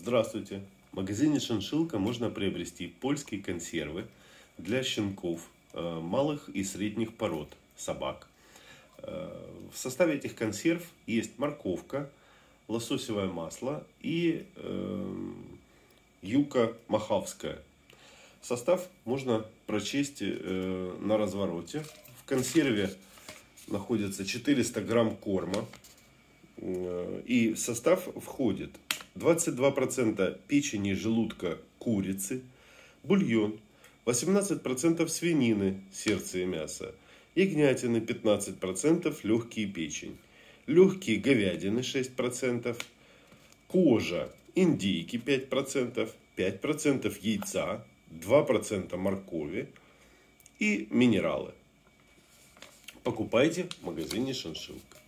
Здравствуйте! В магазине «Шиншилка» можно приобрести польские консервы для щенков малых и средних пород собак. В составе этих консерв есть морковка, лососевое масло и юка махавская. Состав можно прочесть на развороте. В консерве находится 400 грамм корма. И в состав входит 22% печени и желудка курицы, бульон, 18% свинины, сердце и мясо, ягнятины 15%, легкие печень, легкие говядины 6%, кожа индейки 5%, 5% яйца, 2% моркови и минералы. Покупайте в магазине «Шиншилка».